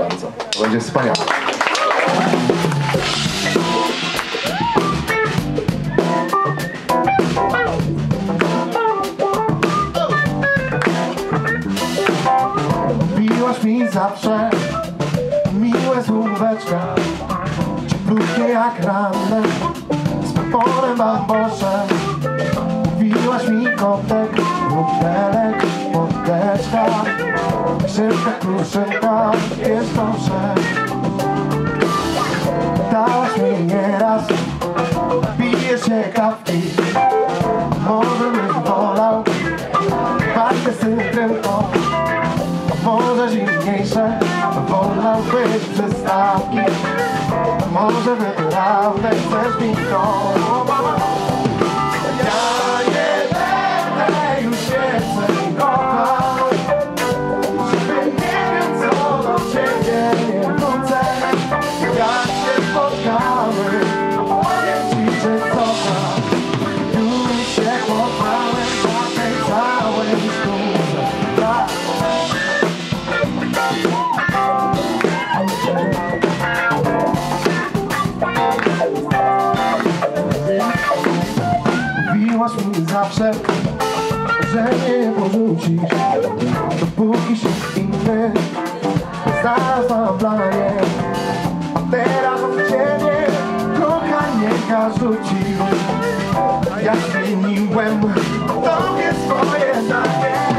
bardzo. To będzie wspaniałe. Biłaś mi zawsze miłe słóweczka, cieplutkie jak ranne, z poporem bambosze. Mówiłaś mi kotek, butelek, podeczka, szybka kruszynka, wiesz dobrze. Dałaś mi nieraz, pijesz się kawki, może byś wolał patrzę z cytrynką. Może zimniejsze, wolałbyś przystawki. Może naprawdę chcesz mi to. Ja nie będę już więcej kochał, żeby nie wiem co do ciebie nie wrócę. Jak się spotkamy, powiem ci, że Zocha. Już się chłopałem na tej całej sztuce. Mówiłaś mi zawsze, że nie porzucisz, dopóki się inny znalazł na planie. A teraz od ciebie kochanieka rzucił. Ja zmieniłem tobie swoje zdanie.